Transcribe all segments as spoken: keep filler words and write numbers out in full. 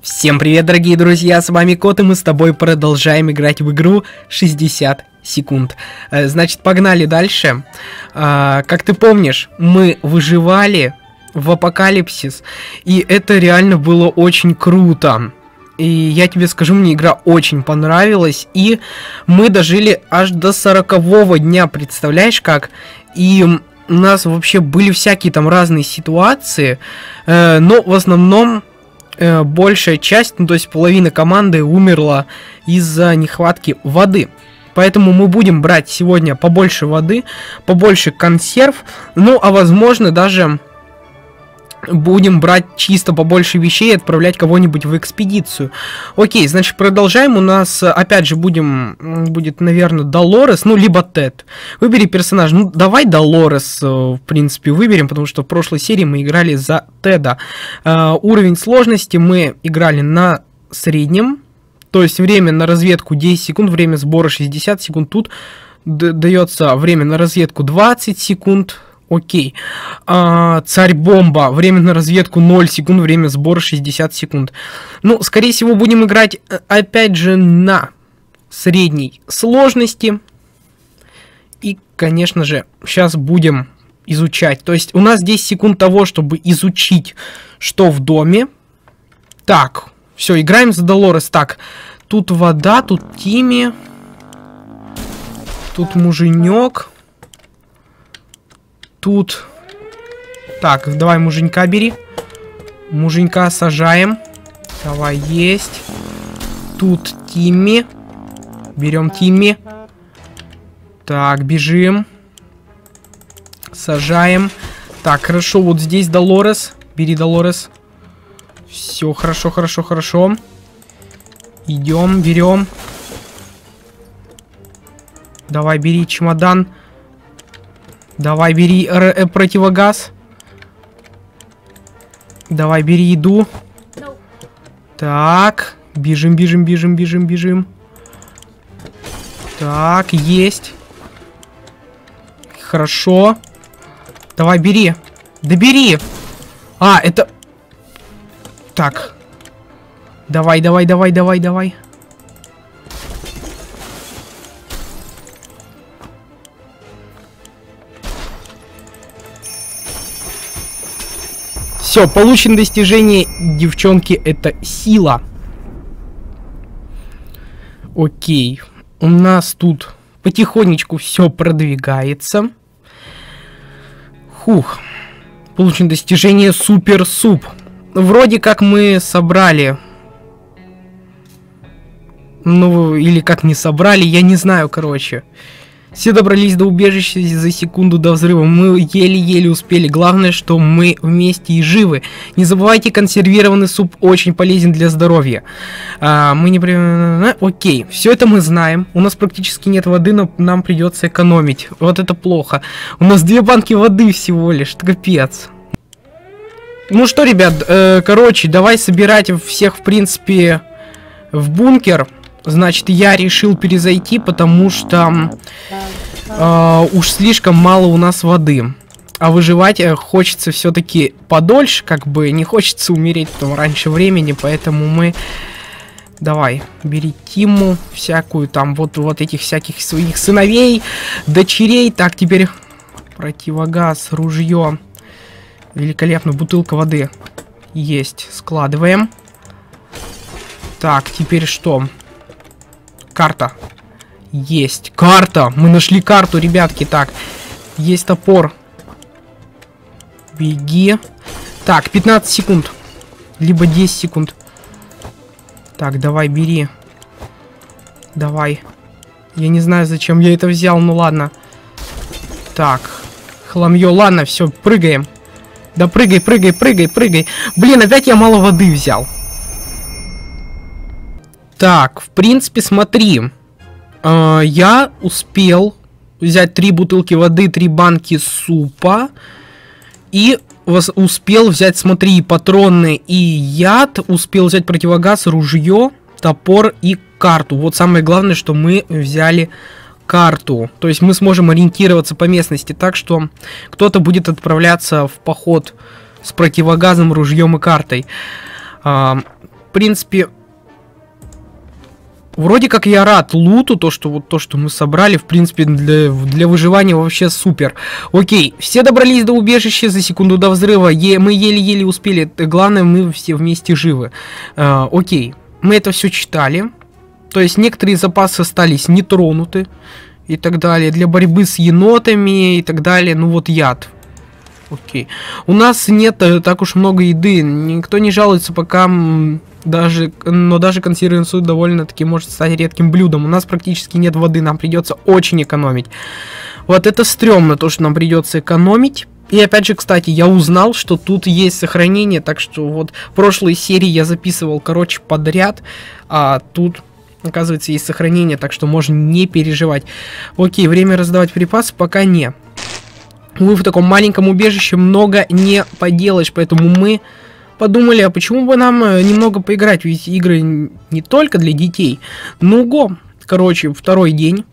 Всем привет, дорогие друзья, с вами Кот, и мы с тобой продолжаем играть в игру шестьдесят секунд. Значит, погнали дальше. Как ты помнишь, мы выживали в апокалипсис, и это реально было очень круто. И я тебе скажу, мне игра очень понравилась, и мы дожили аж до сорокового дня, представляешь как? И у нас вообще были всякие там разные ситуации, но в основном большая часть, ну то есть половина команды умерла из-за нехватки воды. Поэтому мы будем брать сегодня побольше воды, побольше консерв, ну а возможно даже будем брать чисто побольше вещей и отправлять кого-нибудь в экспедицию. Окей, значит, продолжаем. У нас, опять же, будем, будет, наверное, Долорес, ну, либо Тед. Выбери персонажа. Ну, давай Долорес, в принципе, выберем, потому что в прошлой серии мы играли за Теда. Uh, уровень сложности мы играли на среднем. То есть время на разведку десять секунд, время сбора шестьдесят секунд. Тут дается время на разведку двадцать секунд. Окей. А, Царь-бомба. Время на разведку ноль секунд, время сбора шестьдесят секунд. Ну, скорее всего, будем играть, опять же, на средней сложности. И, конечно же, сейчас будем изучать. То есть у нас десять секунд того, чтобы изучить, что в доме. Так, все, играем за Долорес. Так, тут вода, тут Тимми. Тут муженек. Тут... Так, давай муженька бери. Муженька сажаем. Давай, есть. Тут Тимми. Берем Тимми. Так, бежим. Сажаем. Так, хорошо, вот здесь Долорес. Бери Долорес. Все, хорошо, хорошо, хорошо. Идем, берем. Давай, бери чемодан. Давай, бери э, противогаз. Давай, бери еду. No. Так, бежим, бежим, бежим, бежим, бежим. Так, есть. Хорошо. Давай, бери. Да бери. А, это... Так. Давай, давай, давай, давай, давай. Все, получено достижение, девчонки, это сила. Окей. У нас тут потихонечку все продвигается. Хух. Получено достижение супер суп. Вроде как мы собрали. Ну, или как не собрали, я не знаю, короче. Все добрались до убежища за секунду до взрыва. Мы еле-еле успели. Главное, что мы вместе и живы. Не забывайте, консервированный суп очень полезен для здоровья. А, мы не... Окей, все это мы знаем. У нас практически нет воды, но нам придется экономить. Вот это плохо. У нас две банки воды всего лишь. Это капец. Ну что, ребят, э, короче, давай собирать всех, в принципе, в бункер. Значит, я решил перезайти, потому что э, уж слишком мало у нас воды. А выживать хочется все-таки подольше, как бы не хочется умереть там раньше времени, поэтому мы... Давай, бери Тиму, всякую там, вот, вот этих всяких своих сыновей, дочерей. Так, теперь противогаз, ружье. Великолепно, бутылка воды есть, складываем. Так, теперь что? Карта. Есть. Карта. Мы нашли карту, ребятки. Так. Есть топор. Беги. Так, пятнадцать секунд. Либо десять секунд. Так, давай, бери. Давай. Я не знаю, зачем я это взял. Ну ладно. Так. Хламье. Ладно, все, прыгаем. Да прыгай, прыгай, прыгай, прыгай. Блин, опять я мало воды взял. Так, в принципе, смотри, э, я успел взять три бутылки воды, три банки супа, и успел взять, смотри, патроны и яд, успел взять противогаз, ружье, топор и карту. Вот самое главное, что мы взяли карту, то есть мы сможем ориентироваться по местности, так что кто-то будет отправляться в поход с противогазом, ружьем и картой. Э, принципе... Вроде как я рад луту, то, что вот то, что мы собрали, в принципе, для, для выживания вообще супер. Окей, все добрались до убежища за секунду до взрыва, е мы еле-еле успели, главное, мы все вместе живы. Э, окей, мы это все читали, то есть некоторые запасы остались нетронуты и так далее, для борьбы с енотами и так далее, ну вот яд. Окей, у нас нет так уж много еды, никто не жалуется, пока... Даже, но даже консервированный суп довольно-таки может стать редким блюдом. У нас практически нет воды, нам придется очень экономить. Вот это стрёмно, то, что нам придется экономить. И опять же, кстати, я узнал, что тут есть сохранение, так что вот в прошлой серии я записывал, короче, подряд, а тут, оказывается, есть сохранение, так что можно не переживать. Окей, время раздавать припасы пока не. Увы, в таком маленьком убежище много не поделаешь, поэтому мы... Подумали, а почему бы нам немного поиграть, ведь игры не только для детей. Ну го, короче, второй день.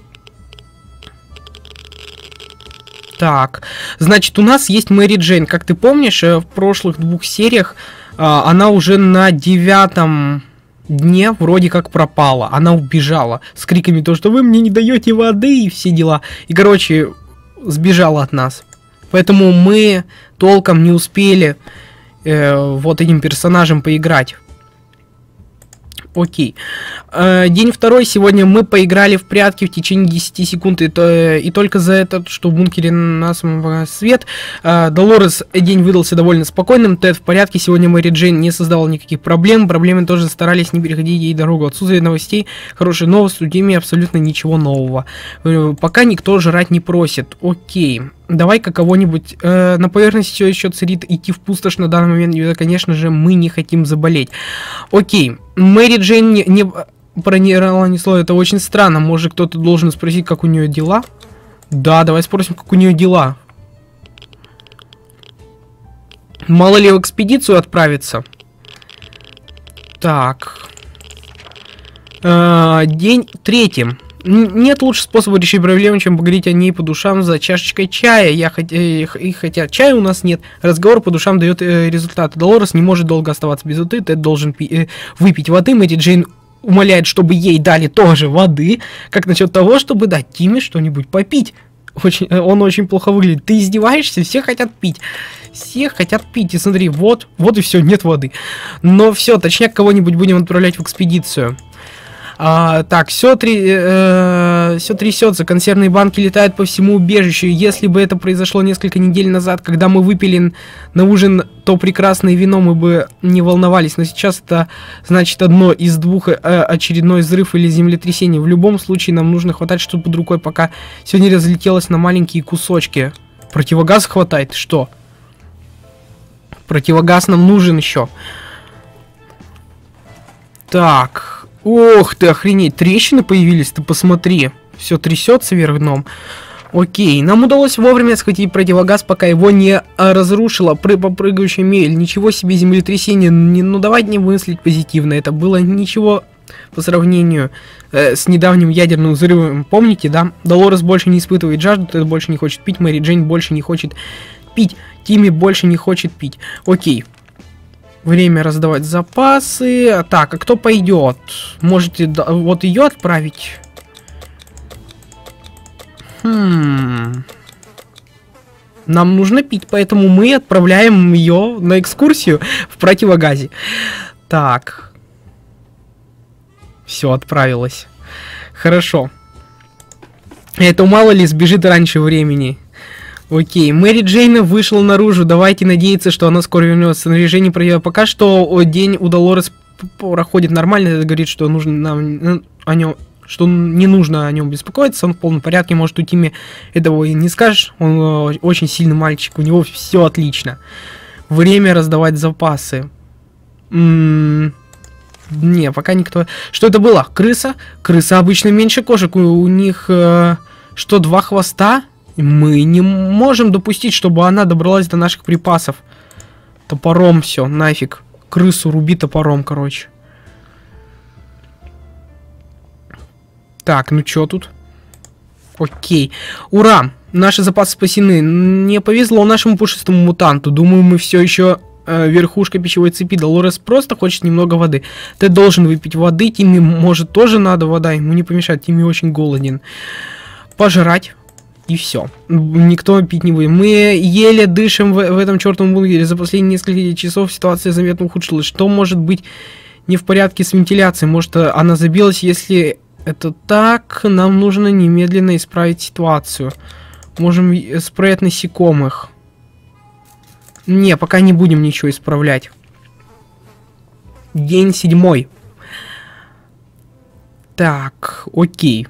Так, значит, у нас есть Мэри Джейн. Как ты помнишь, в прошлых двух сериях а, она уже на девятом дне вроде как пропала. Она убежала с криками то, что вы мне не даете воды и все дела. И, короче, сбежала от нас. Поэтому мы толком не успели... вот этим персонажем поиграть. Окей. Э, день второй. Сегодня мы поиграли в прятки в течение десяти секунд. И, то, и только за это, что в бункере нас свет. Э, Долорес день выдался довольно спокойным. Тед в порядке. Сегодня Мэри Джейн не создавала никаких проблем. Проблемы тоже старались не переходить ей дорогу. Отсутствие новостей. Хорошая новость. У Деми абсолютно ничего нового. Э, пока никто жрать не просит. Окей. Давай-ка кого-нибудь... Э, на поверхности все еще царит идти в пустошь на данный момент. И, конечно же, мы не хотим заболеть. Окей. Мэри Джейн не, не проникала ни слова. Это очень странно. Может, кто-то должен спросить, как у нее дела? Да, давай спросим, как у нее дела. Мало ли в экспедицию отправиться. Так. Э, день третий. Нет лучше способа решить проблему, чем поговорить о ней по душам за чашечкой чая. Я хот... И хотя чая у нас нет, разговор по душам дает э, результаты. Долорес не может долго оставаться без воды, Тед должен пи... э, выпить воды. Мэри Джейн умоляет, чтобы ей дали тоже воды. Как насчет того, чтобы дать Тиме что-нибудь попить? Очень... Он очень плохо выглядит. Ты издеваешься? Все хотят пить. Все хотят пить. И смотри, вот, вот и все, нет воды. Но все, точняк кого-нибудь будем отправлять в экспедицию. А, так, все, три, э, все трясется, консервные банки летают по всему убежищу. Если бы это произошло несколько недель назад, когда мы выпили на ужин то прекрасное вино, мы бы не волновались. Но сейчас это значит одно из двух: э, очередной взрыв или землетрясение. В любом случае нам нужно хватать что-то под рукой, пока все не разлетелось на маленькие кусочки. Противогаз хватает? Что? Противогаз нам нужен еще. Так... Ох ты, охренеть, трещины появились, ты посмотри. Все трясется вверх дном. Окей, нам удалось вовремя схватить противогаз, пока его не а, разрушила пры попрыгающая мебель. Ничего себе землетрясение, не, ну давайте не мыслить позитивно. Это было ничего по сравнению э, с недавним ядерным взрывом. Помните, да? Долорес больше не испытывает жажду, Тед больше не хочет пить, Мэри Джейн больше не хочет пить, Тимми больше не хочет пить. Окей. Время раздавать запасы. Так, а кто пойдет? Можете вот ее отправить? Хм. Нам нужно пить, поэтому мы отправляем ее на экскурсию в противогазе. Так. Все, отправилась. Хорошо. Это мало ли сбежит раньше времени. Окей, Мэри Джейн вышла наружу. Давайте надеяться, что она скоро вернется. Снаряжение проявила. Пока что день у Долорес проходит нормально. Это говорит, что нужно нам о нем, что не нужно о нем беспокоиться. Он в полном порядке. Может, у Тимми этого и не скажешь. Он очень сильный мальчик. У него все отлично. Время раздавать запасы. М-м- не, пока никто. Что это было? Крыса? Крыса обычно меньше кошек. У, у них э, что, два хвоста? Мы не можем допустить, чтобы она добралась до наших припасов. Топором все, нафиг. Крысу руби топором, короче. Так, ну чё тут? Окей. Ура! Наши запасы спасены. Не повезло нашему пушистому мутанту. Думаю, мы все еще э, верхушка пищевой цепи. Долорес просто хочет немного воды. Ты должен выпить воды. Тимми, может, тоже надо вода. Ему не помешает. Тимми очень голоден. Пожрать. И все. Никто пить не будет. Мы еле дышим в, в этом чертовом бункере. За последние несколько часов ситуация заметно ухудшилась. Что может быть не в порядке с вентиляцией? Может, она забилась? Если это так, нам нужно немедленно исправить ситуацию. Можем спрей от насекомых. Не, пока не будем ничего исправлять. День седьмой. Так, окей.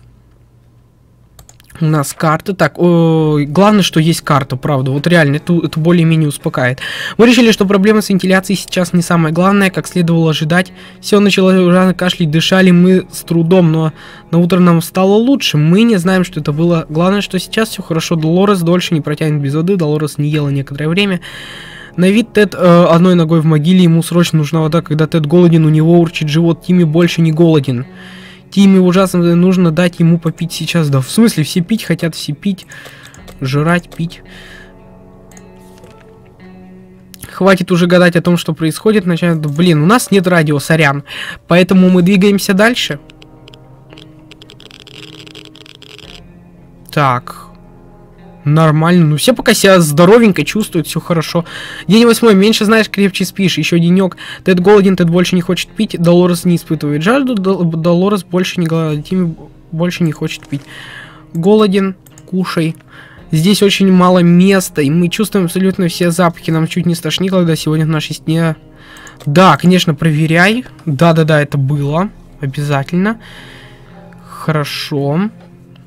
У нас карта. Так, о, главное, что есть карта, правда. Вот реально, это, это более-менее успокаивает. Мы решили, что проблема с вентиляцией сейчас не самое главное, как следовало ожидать. Все начало ужасно кашлять, дышали мы с трудом, но на утро нам стало лучше. Мы не знаем, что это было. Главное, что сейчас все хорошо. Долорес дольше не протянет без воды. Долорес не ела некоторое время. На вид Тед э, одной ногой в могиле. Ему срочно нужна вода. Когда Тед голоден, у него урчит живот. Тимми больше не голоден. Тимми ужасно нужно дать ему попить сейчас. Да, в смысле, все пить хотят, все пить. Жрать, пить. Хватит уже гадать о том, что происходит. Начинает... Блин, у нас нет радио, сорян. Поэтому мы двигаемся дальше. Так. Нормально. Ну, все пока себя здоровенько чувствуют, все хорошо. День восьмой. Меньше знаешь, крепче спишь. Еще денек. Тед голоден, Тед больше не хочет пить. Долорес не испытывает жажду. Долорес больше не голоден. Тимми больше не хочет пить. Голоден. Кушай. Здесь очень мало места, и мы чувствуем абсолютно все запахи. Нам чуть не стошнило, когда сегодня в нашей стене... Да, конечно, проверяй. Да-да-да, это было. Обязательно. Хорошо.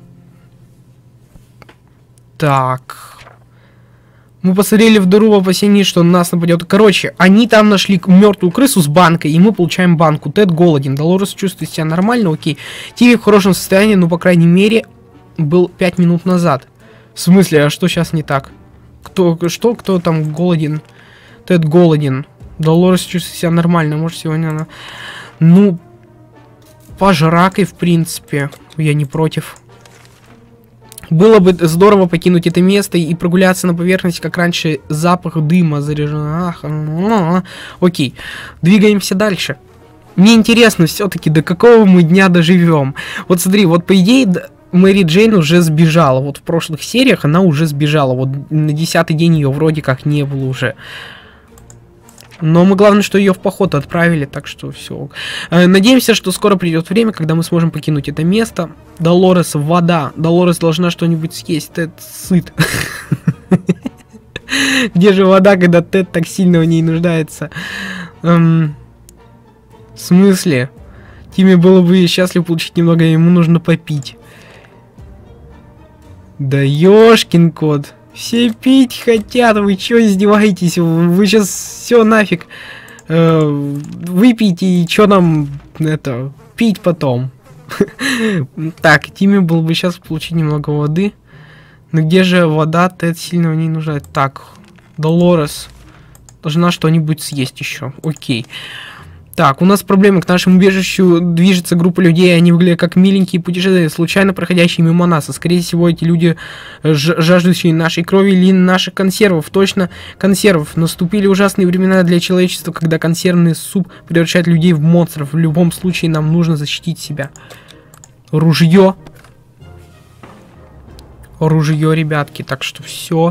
Так. Мы посмотрели в дыру в опасении, что на нас нападет. Короче, они там нашли мертвую крысу с банкой, и мы получаем банку. Тед голоден. Долорес чувствует себя нормально, окей. Тимми в хорошем состоянии, но, по крайней мере, был пять минут назад. В смысле, а что сейчас не так? Кто, что, кто там голоден? Тед голоден. Долорес чувствует себя нормально. Может, сегодня она... Ну, пожракай, в принципе. Я не против. Было бы здорово покинуть это место и прогуляться на поверхности, как раньше. Запах дыма заряжен. Ах, ну, окей. Двигаемся дальше. Мне интересно все-таки, до какого мы дня доживем. Вот смотри, вот по идее Мэри Джейн уже сбежала. Вот в прошлых сериях она уже сбежала. Вот на десятый день ее вроде как не было уже. Но мы, главное, что ее в поход отправили, так что все. Надеемся, что скоро придет время, когда мы сможем покинуть это место. Долорес, вода. Долорес должна что-нибудь съесть. Тед сыт. Где же вода, когда Тед так сильно в ней нуждается? В смысле? Тимми было бы счастлив получить немного, ему нужно попить. Да ёшкин кот. Все пить хотят, вы чё издеваетесь? Вы сейчас все нафиг э, выпейте, и чё нам это пить потом? Так, Тимми было бы сейчас получить немного воды. Но где же вода? Тед сильно в ней нуждает. Так, Долорес должна что-нибудь съесть еще. Окей. Так, у нас проблемы. К нашему убежищу движется группа людей, они выглядят как миленькие путешественники, случайно проходящие мимо нас. А скорее всего, эти люди, жаждущие нашей крови или наших консервов. Точно, консервов. Наступили ужасные времена для человечества, когда консервный суп превращает людей в монстров. В любом случае, нам нужно защитить себя. Ружье. Ружье, ребятки. Так что все.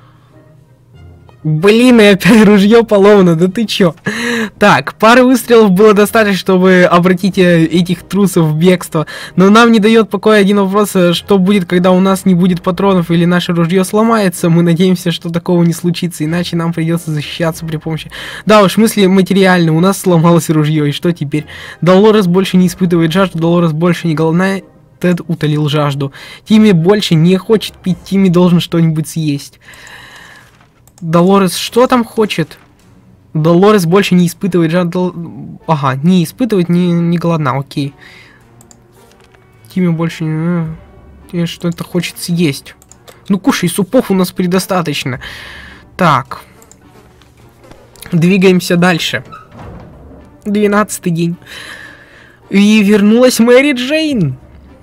Блин, и опять ружье поломано, да ты чё? Так, пары выстрелов было достаточно, чтобы обратить этих трусов в бегство. Но нам не дает покоя один вопрос, что будет, когда у нас не будет патронов или наше ружье сломается. Мы надеемся, что такого не случится, иначе нам придется защищаться при помощи... Да уж, в смысле материально, у нас сломалось ружье, и что теперь? Долорес больше не испытывает жажду, Долорес больше не голодная. Тед утолил жажду. Тимми больше не хочет пить, Тимми должен что-нибудь съесть. Долорес что там хочет? Долорес больше не испытывает жажду. Ага, не испытывает, не, не голодна, окей. Тимми больше не... Что-то хочет съесть. Ну кушай, супов у нас предостаточно. Так. Двигаемся дальше. Двенадцатый день. И вернулась Мэри Джейн.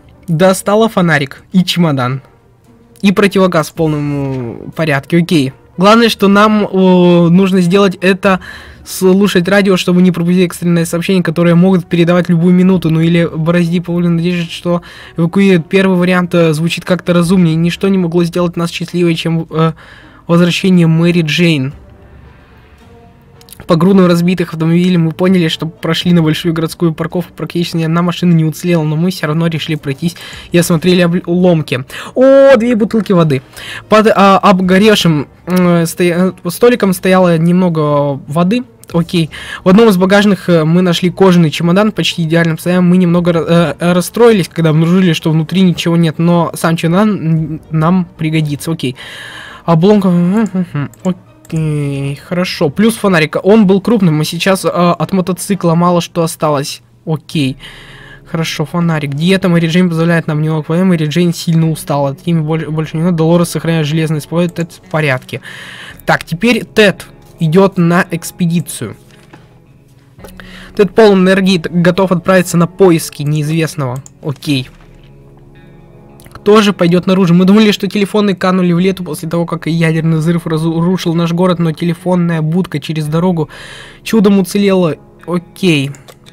Достала фонарик и чемодан. И противогаз в полном порядке, окей. Главное, что нам о, нужно сделать это, слушать радио, чтобы не пропустить экстренные сообщения, которые могут передавать любую минуту. Ну или Борозди Павлин надеюсь, что эвакуирует. Первый вариант э, звучит как-то разумнее. Ничто не могло сделать нас счастливее, чем э, возвращение Мэри Джейн. По грудам разбитых автомобилей мы поняли, что прошли на большую городскую парковку. Практически ни одна машина не уцелела, но мы все равно решили пройтись и осмотрели обломки. О, две бутылки воды. Под а, обгоревшим э, стоя... столиком стояло немного воды. Окей. В одном из багажных э, мы нашли кожаный чемодан, почти идеальном состоянии. Мы немного э, расстроились, когда обнаружили, что внутри ничего нет, но сам чемодан нам пригодится. Окей. Обломка... Окей. Окей, хорошо. Плюс фонарик. Он был крупным, и сейчас э, от мотоцикла мало что осталось. Окей. Хорошо, фонарик. Диета Мэри Джейн позволяет нам немного поем. Мэри Джейн сильно устала. Такими больше, больше не надо. Долорес сохраняет железный спой. Тед в порядке. Так, теперь Тед идет на экспедицию. Тед полон энергии, готов отправиться на поиски неизвестного. Окей. Тоже пойдет наружу. Мы думали, что телефоны канули в лету после того, как ядерный взрыв разрушил наш город, но телефонная будка через дорогу чудом уцелела. Окей.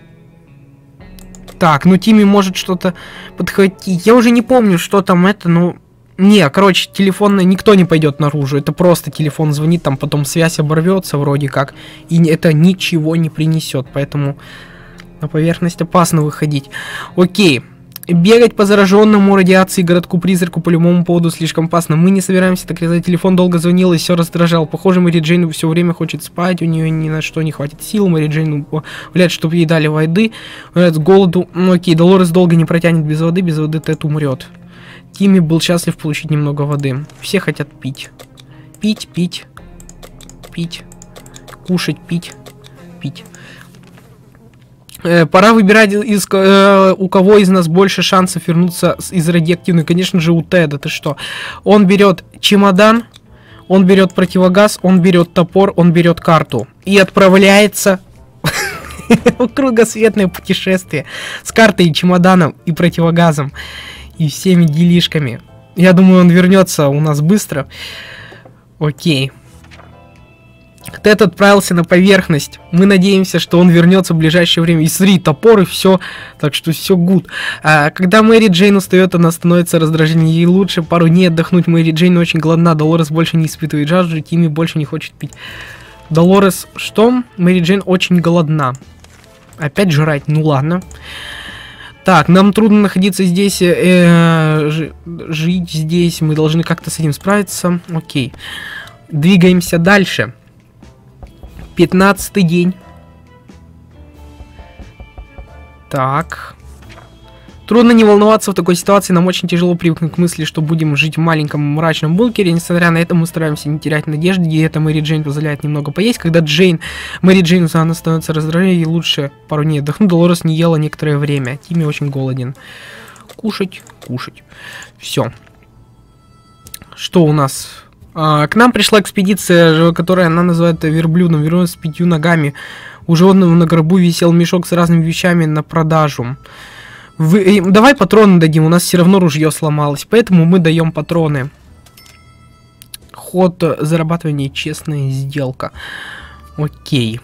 Так, ну Тимми может что-то подхватить. Я уже не помню, что там это, ну... Не, короче, телефонная... Никто не пойдет наружу. Это просто телефон звонит, там потом связь оборвется вроде как. И это ничего не принесет, поэтому на поверхность опасно выходить. Окей. Бегать по зараженному радиации городку-призраку по любому поводу слишком опасно. Мы не собираемся так резать. Телефон долго звонил и все раздражал. Похоже, Мэри Джейн все время хочет спать. У нее ни на что не хватит сил. Мэри Джейн умоляет, чтобы ей дали воды. Умоляет с голоду. Ну окей, Долорес долго не протянет без воды. Без воды Тед умрет. Тимми был счастлив получить немного воды. Все хотят пить. Пить, пить. Пить. Кушать, пить. Пить. Пора выбирать, из, э, у кого из нас больше шансов вернуться из радиоактивной. Конечно же, у Теда. Ты что? Он берет чемодан, он берет противогаз, он берет топор, он берет карту. И отправляется в кругосветное путешествие с картой, чемоданом и противогазом. И всеми делишками. Я думаю, он вернется у нас быстро. Окей. Тед отправился на поверхность. Мы надеемся, что он вернется в ближайшее время. И смотри, топор и все. Так что все гуд. А, когда Мэри Джейн устает, она становится раздражением. Ей лучше пару дней отдохнуть. Мэри Джейн очень голодна. Долорес больше не испытывает жажду. Тимми больше не хочет пить. Долорес, что? Мэри Джейн очень голодна. Опять жрать? Ну ладно. Так, нам трудно находиться здесь, э, ж, жить здесь. Мы должны как-то с этим справиться. Окей. Двигаемся дальше. Пятнадцатый день. Так. Трудно не волноваться в такой ситуации. Нам очень тяжело привыкнуть к мысли, что будем жить в маленьком мрачном бункере. Несмотря на это, мы стараемся не терять надежды. И это Мэри Джейн позволяет немного поесть. Когда Джейн, Мэри Джейн, она становится раздраженной, ей лучше пару дней отдохнуть. Долорес не ела некоторое время. Тимми очень голоден. Кушать, кушать. Все. Что у нас? А, к нам пришла экспедиция, которая она называет верблюдом. Верблюд с пятью ногами. У животного на гробу висел мешок с разными вещами на продажу. Вы, давай патроны дадим, у нас все равно ружье сломалось, поэтому мы даем патроны. Ход зарабатывания, честная сделка. Окей.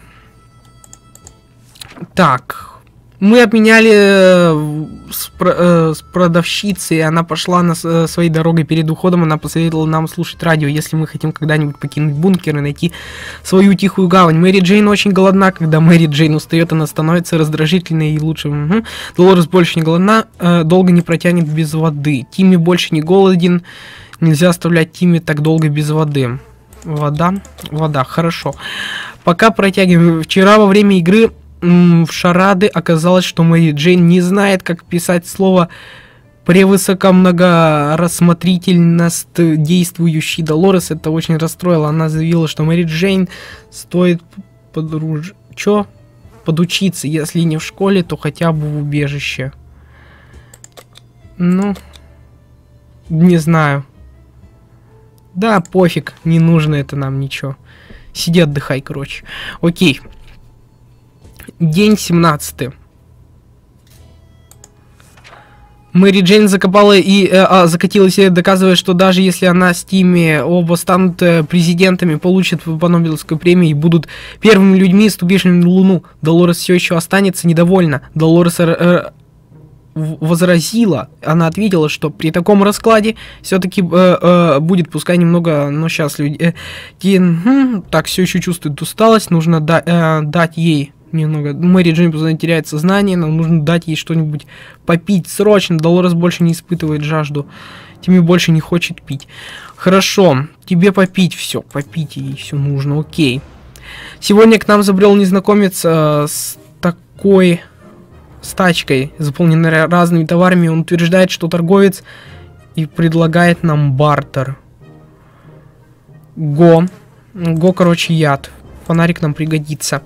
Так. Мы обменяли э, с, э, с продавщицей, она пошла на э, своей дорогой. Перед уходом она посоветовала нам слушать радио, если мы хотим когда-нибудь покинуть бункер и найти свою тихую гавань. Мэри Джейн очень голодна. Когда Мэри Джейн устает, она становится раздражительной и лучше. Угу. Долорес больше не голодна, э, долго не протянет без воды. Тимми больше не голоден. Нельзя оставлять Тимми так долго без воды. Вода, вода, хорошо. Пока протягиваем. Вчера во время игры в шарады оказалось, что Мэри Джейн не знает, как писать слово превысокомногорассмотрительность действующий. Долорес это очень расстроило. Она заявила, что Мэри Джейн стоит подруж... Чё? подучиться. Если не в школе, то хотя бы в убежище. Ну, не знаю. Да, пофиг, не нужно это нам ничего. Сиди, отдыхай, короче. Окей. День семнадцатый. Мэри Джейн закопала и э, а, закатилась, доказывая, что даже если она с Тимми оба станут э, президентами, получат по Нобелевской премии и будут первыми людьми, ступившими на Луну, Долорес все еще останется недовольна. Долорес э, возразила, она ответила, что при таком раскладе все-таки э, э, будет, пускай немного, но сейчас люди... Э, те, э, так, все еще чувствует усталость, нужно да, э, дать ей... Немного. Мэри Джейн постоянно теряет сознание, нам нужно дать ей что-нибудь попить срочно. Долорес больше не испытывает жажду. Тимми больше не хочет пить. Хорошо, тебе попить все, попить ей все нужно, окей. Сегодня к нам забрел незнакомец э, с такой с тачкой, заполненной разными товарами. Он утверждает, что торговец и предлагает нам бартер. Го. Го, короче, яд. Фонарик нам пригодится.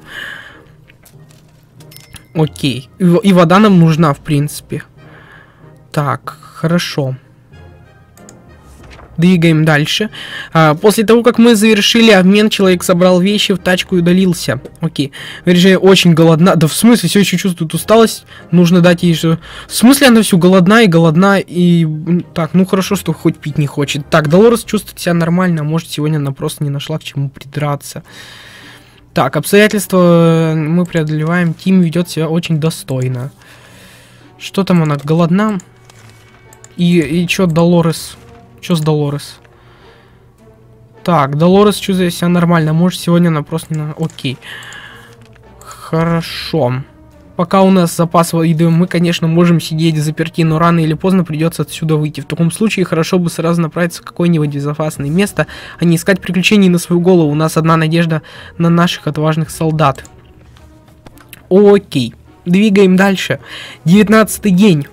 Окей. И, и вода нам нужна, в принципе. Так, хорошо. Двигаем дальше. А, после того, как мы завершили обмен, человек собрал вещи в тачку и удалился. Окей. Вернее, очень голодна. Да в смысле, все еще чувствует усталость. Нужно дать ей же... В смысле, она все голодна и голодна и... Так, ну хорошо, что хоть пить не хочет. Так, Долорес чувствует себя нормально. Может, сегодня она просто не нашла к чему придраться. Так, обстоятельства мы преодолеваем. Тим ведет себя очень достойно. Что там она, голодна? И, и чё, Долорес? Чё с Долорес? Так, Долорес чувствует себя нормально. Может, сегодня она просто не... Окей. Хорошо. Пока у нас запас еды, мы, конечно, можем сидеть заперти, но рано или поздно придется отсюда выйти. В таком случае хорошо бы сразу направиться в какое-нибудь безопасное место, а не искать приключений на свою голову. У нас одна надежда на наших отважных солдат. Окей. Двигаем дальше. девятнадцатый день.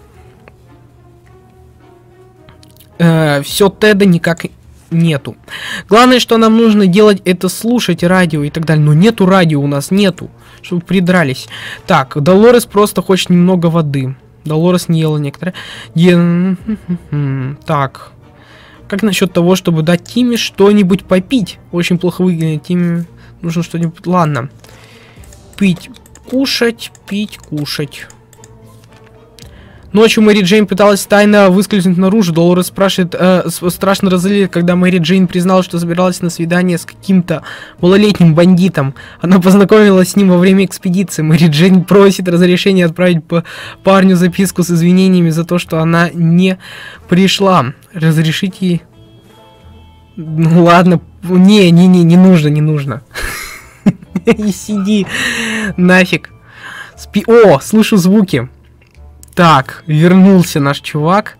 Э, все Теда никак нету. Главное, что нам нужно делать, это слушать радио и так далее. Но нету радио, у нас нету. Чтобы придрались. Так, Долорес просто хочет немного воды. Долорес не ела некоторые. Е... Так. Как насчет того, чтобы дать Тимми что-нибудь попить? Очень плохо выглядит. Тимми нужно что-нибудь... Ладно. Пить, кушать, пить, кушать. Ночью Мэри Джейн пыталась тайно выскользнуть наружу. Долорес спрашивает, э, страшно разозлилась, когда Мэри Джейн признала, что собиралась на свидание с каким-то малолетним бандитом. Она познакомилась с ним во время экспедиции. Мэри Джейн просит разрешения отправить по парню записку с извинениями за то, что она не пришла. Разрешите ей... Ну ладно, не, не, не, не нужно, не нужно. И сиди, нафиг. Спи... О, слышу звуки. Так, вернулся наш чувак.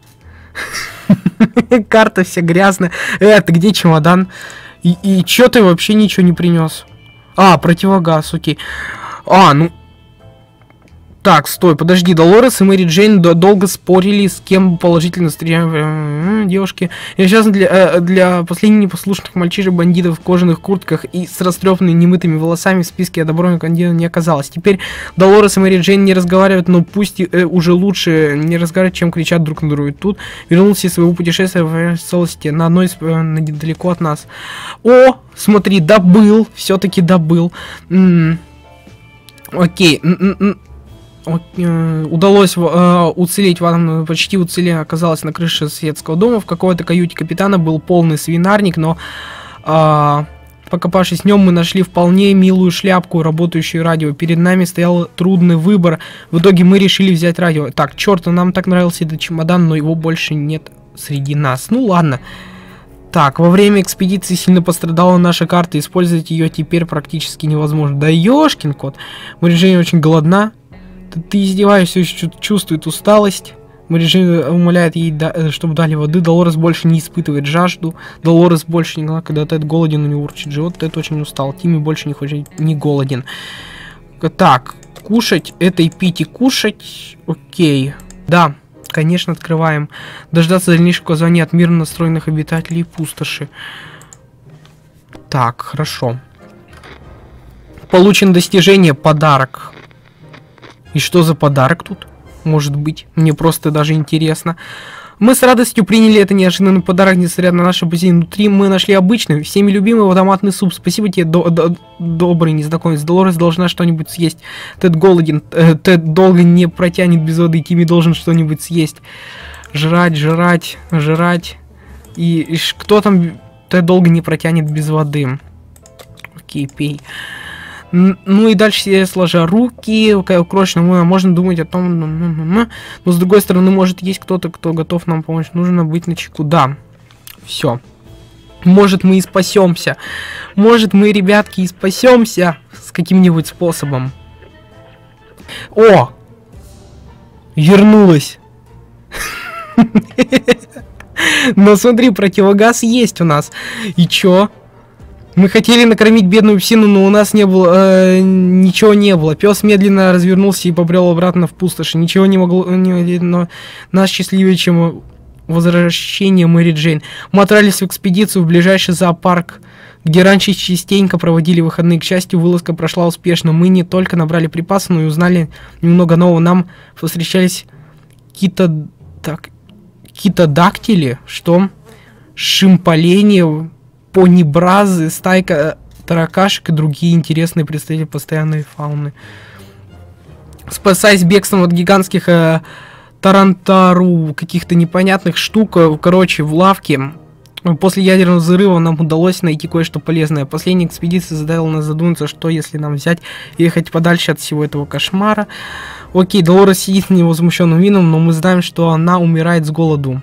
Карта вся грязная. Э, ты где чемодан? И, и чё ты вообще ничего не принес? А, противогаз, окей. А, ну... Так, стой, подожди, Долорес и Мэри Джейн долго спорили, с кем положительно стреляем. Девушки. Я сейчас для, для последних непослушных мальчишек-бандитов в кожаных куртках и с растрепанными немытыми волосами в списке добровольных кандидатов не оказалось. Теперь Долорес и Мэри Джейн не разговаривают, но пусть э, уже лучше не разговаривать, чем кричат друг на друга. Тут вернулся из своего путешествия в целости на одной из, э, недалеко от нас. О, смотри, добыл, все-таки добыл. М-м. Окей. М-м-м. Удалось э, уцелеть, почти уцелеть, оказалось на крыше соседского дома. В какой-то каюте капитана был полный свинарник, но э, покопавшись в нем, мы нашли вполне милую шляпку, работающую радио. Перед нами стоял трудный выбор. В итоге мы решили взять радио. Так, черт, нам так нравился этот чемодан, но его больше нет среди нас. Ну ладно. Так, во время экспедиции сильно пострадала наша карта. Использовать ее теперь практически невозможно. Да ёшкин кот. Мэри Джейн очень голодна. Ты издеваешься, еще чувствует усталость. Мэри Джейн умоляет ей, да, чтобы дали воды. Долорес больше не испытывает жажду. Долорес больше не... Когда Тед голоден, у него урчит живот. Тед очень устал. Тимми больше не хочет, не голоден. Так, кушать, это и пить, и кушать. Окей. Да, конечно, открываем. Дождаться дальнейшего указания от мирно настроенных обитателей пустоши. Так, хорошо. Получен достижение, подарок. И что за подарок тут? Может быть, мне просто даже интересно. Мы с радостью приняли это неожиданный подарок, несмотря на наше бассейн. Внутри мы нашли обычный, всеми любимый автоматный суп. Спасибо тебе, до до добрый незнакомец. Долорес должна что-нибудь съесть. Тед голоден, э, Тед долго не протянет без воды. Тимми должен что-нибудь съесть. Жрать, жрать, жрать. И, и кто там Тед долго не протянет без воды. Окей, пей. Ну и дальше, сложа руки, крошно, можно думать о том, но с другой стороны, может есть кто-то, кто готов нам помочь. Нужно быть начеку. Да, все. Может, мы и спасемся. Может, мы, ребятки, и спасемся с каким-нибудь способом. О! Вернулась. Но смотри, противогаз есть у нас. И чё? Мы хотели накормить бедную псину, но у нас не было, э, ничего не было. Пес медленно развернулся и побрел обратно в пустоши. Ничего не могло, не, но нас счастливее, чем возвращение Мэри Джейн. Мы отправились в экспедицию в ближайший зоопарк, где раньше частенько проводили выходные. К счастью, вылазка прошла успешно. Мы не только набрали припасы, но и узнали немного нового. Нам встречались какие-то так, какие-то дактили, что шимпаления, понибразы, стайка таракашек и другие интересные представители постоянной фауны. Спасаясь бегством от гигантских э, тарантару, каких-то непонятных штук, короче, в лавке, после ядерного взрыва нам удалось найти кое-что полезное. Последняя экспедиция заставила нас задуматься, что если нам взять и ехать подальше от всего этого кошмара. Окей, Долорес сидит с невозмущенным видом, но мы знаем, что она умирает с голоду.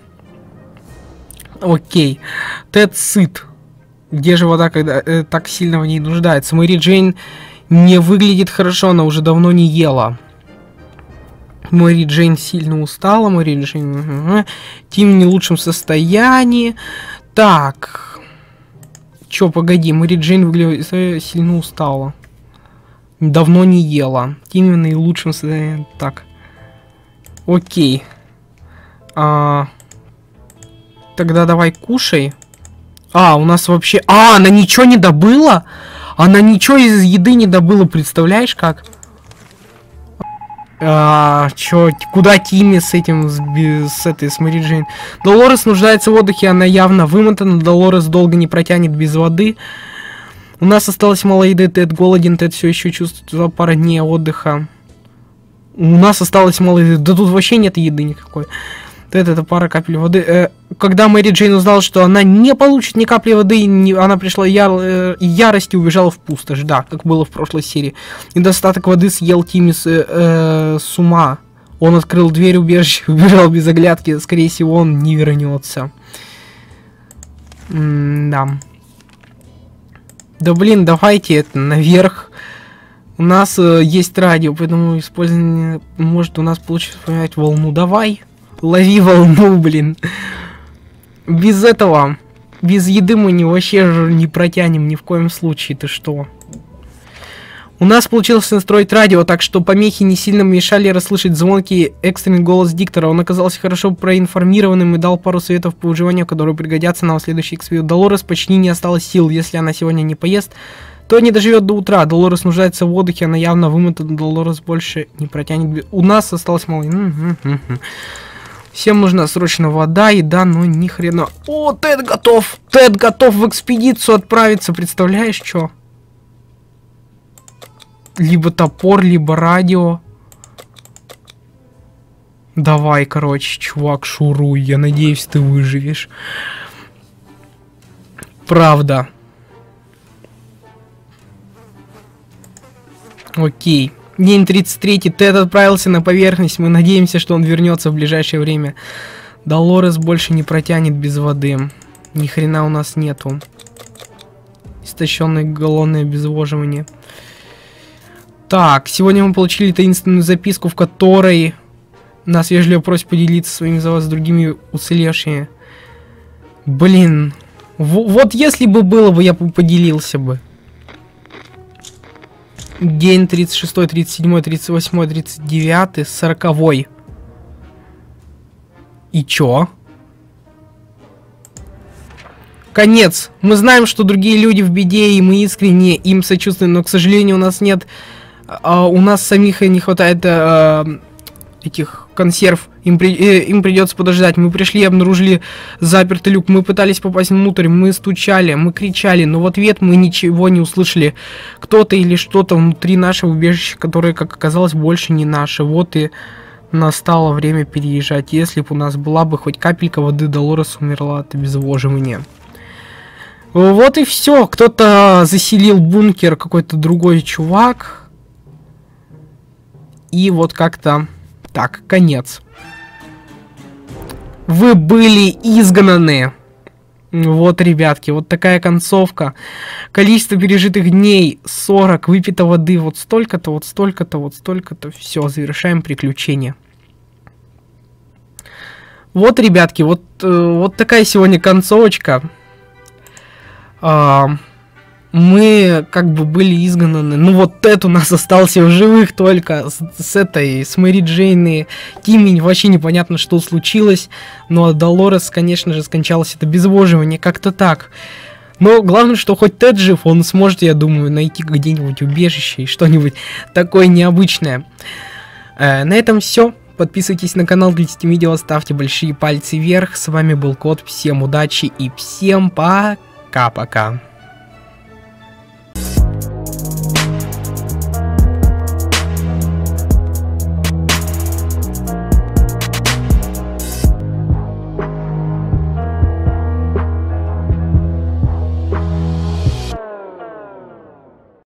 Окей, Тед сыт. Где же вода, когда э, так сильно в ней нуждается? Мэри Джейн не выглядит хорошо, она уже давно не ела. Мэри Джейн сильно устала, Мэри Джейн... Угу. Тим в не лучшем состоянии. Так. Чё, погоди, Мэри Джейн выглядит сильно устала. Давно не ела. Тим в наилучшем состоянии. Так. Окей. А... Тогда давай кушай. А, у нас вообще... А, она ничего не добыла? Она ничего из еды не добыла, представляешь, как? А, чё, куда Тимми с этим, с, с этой, с Мэри Джейн? Долорес нуждается в отдыхе, она явно вымотана. Долорес долго не протянет без воды. У нас осталось мало еды, Тед голоден, Тед все еще чувствует пара дней отдыха. У нас осталось мало еды, да тут вообще нет еды никакой. Тед, это пара капель воды. Э, когда Мэри Джейн узнала, что она не получит ни капли воды, не, она пришла яр, э, ярость и убежала в пустошь. Да, как было в прошлой серии. Недостаток воды съел Тимми с, э, с ума. Он открыл дверь убежища, убежал без оглядки. Скорее всего, он не вернется. М-да. Да блин, давайте это наверх. У нас э, есть радио, поэтому использование может у нас получится вспоминать волну. Давай. Лови волну, блин. Без этого, без еды мы не вообще же не протянем ни в коем случае. Ты что? У нас получилось настроить радио, так что помехи не сильно мешали расслышать звонкий экстренный голос диктора. Он оказался хорошо проинформированным и дал пару советов по выживанию, которые пригодятся нам в следующей экспедиции. Долорес почти не осталось сил. Если она сегодня не поест, то не доживет до утра. Долорес нуждается в отдыхе, она явно вымотана. Долорес больше не протянет. У нас осталось мало. Всем нужна срочно вода, еда, но ни хрена. О, Тед готов! Тед готов в экспедицию отправиться, представляешь, что? Либо топор, либо радио. Давай, короче, чувак, шуруй. Я надеюсь, ты выживешь. Правда. Окей. День тридцать третий. Тед отправился на поверхность. Мы надеемся, что он вернется в ближайшее время. Долорес больше не протянет без воды. Ни хрена у нас нету. Истощенное голодное обезвоживание. Так, сегодня мы получили таинственную записку, в которой нас вежливо просят поделиться своими за вас с другими уцелевшими. Блин. Вот если бы было бы, я бы поделился бы. День тридцать шестой, тридцать седьмой, тридцать восьмой, тридцать девятый, сороковой. И чё? Конец. Мы знаем, что другие люди в беде, и мы искренне им сочувствуем, но, к сожалению, у нас нет... А, у нас самих не хватает а, этих консерв. Им, при, э, им придется подождать. Мы пришли, обнаружили запертый люк. Мы пытались попасть внутрь, мы стучали, мы кричали, но в ответ мы ничего не услышали. Кто-то или что-то внутри нашего убежища, которое, как оказалось, больше не наше. Вот и настало время переезжать. Если бы у нас была бы хоть капелька воды, Долорес умерла от обезвоживания. Вот и все. Кто-то заселил бункер, какой-то другой чувак. И вот как-то так, конец. Вы были изгнаны. Вот, ребятки, вот такая концовка. Количество пережитых дней сорок, выпито воды вот столько-то, вот столько-то, вот столько-то. Все, завершаем приключение. Вот, ребятки, вот, вот такая сегодня концовочка. А, мы как бы были изгнаны. Ну вот Тед у нас остался в живых только. С, с этой, с Мэри Джейн и Тимми вообще непонятно, что случилось. Ну а Долорес, конечно же, скончалась от обезвоживания. Как-то так. Но главное, что хоть Тед жив, он сможет, я думаю, найти где-нибудь убежище и что-нибудь такое необычное. Э, на этом все. Подписывайтесь на канал, делитесь видео, ставьте большие пальцы вверх. С вами был Кот. Всем удачи и всем пока. Пока-пока.